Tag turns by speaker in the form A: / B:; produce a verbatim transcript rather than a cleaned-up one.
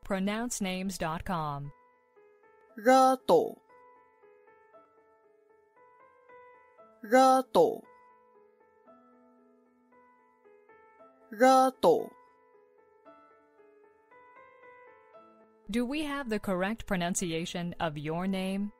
A: pronounce names dot com.
B: Retoh, Retoh, Retoh.
A: Do we have the correct pronunciation of your name?